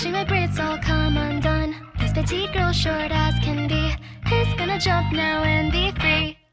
watching my braids all come undone. This petite girl, short as can be, is gonna jump now and be free.